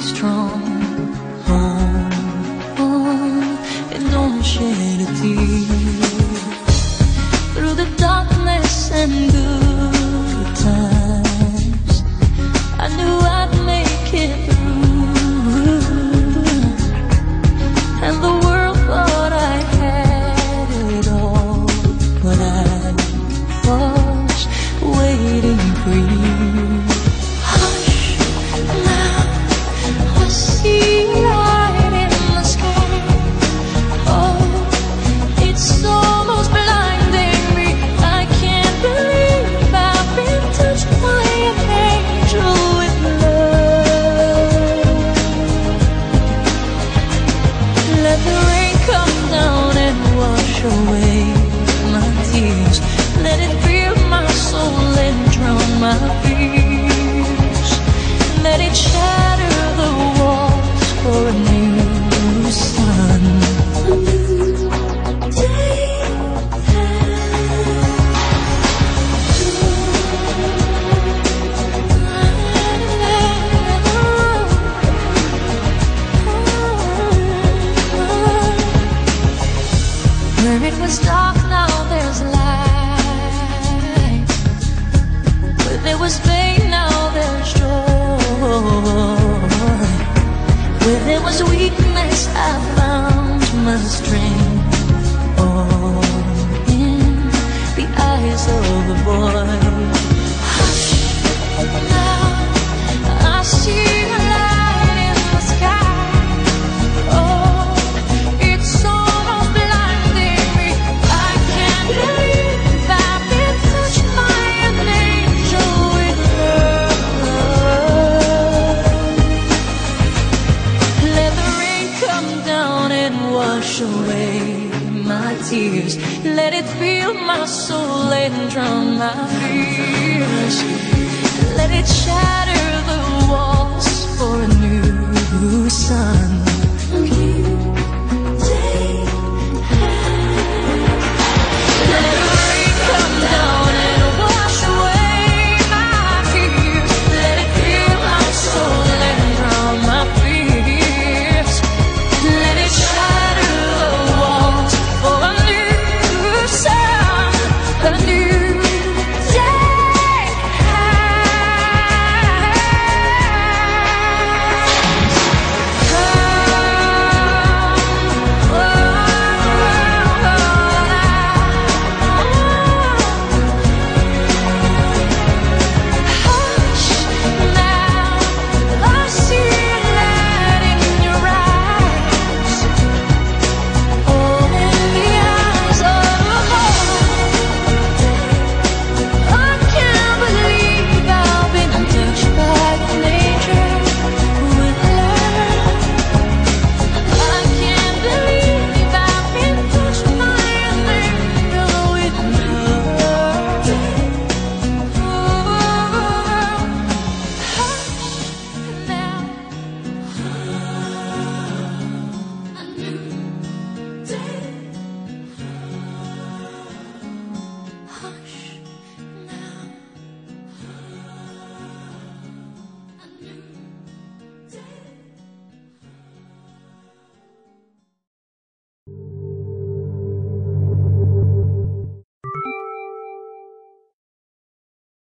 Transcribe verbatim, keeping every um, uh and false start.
strong. Oh, oh, and don't shed a tear. Through the darkness and good times, I knew I'd make it through. And the world thought I had it all, but I was waiting for you. Hush, now I see light in the sky. Oh, it's almost blinding me. I can't believe I've been touched by an angel with love. Let the rain come down and wash away my tears. Let it fill my soul and drown my fears. Let it shatter the walls for a new sun. A new day where it was dark, now there's light. Where there was pain, now there's joy. Where there was weakness, I found my strength. Oh, in the eyes of a boy. Hush, now I see a light in the sky. Oh, it's almost blinding me. I can't believe I've been touched by an angel with love. Let the rain come down and wash away my tears. Let it fill my soul and drown my fears.